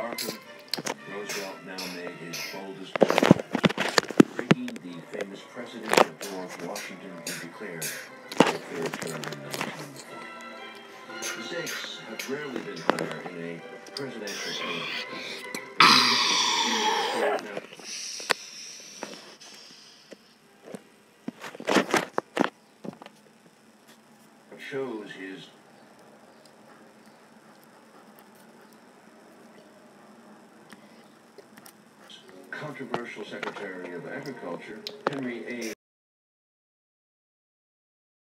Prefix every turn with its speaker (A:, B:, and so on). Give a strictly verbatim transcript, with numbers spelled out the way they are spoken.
A: Arthur, Roosevelt now made his boldest move, breaking the famous precedent of George Washington, who declared a third term in nineteen forty. The stakes have rarely been higher in a presidential campaign. Shows his controversial Secretary of Agriculture, Henry A.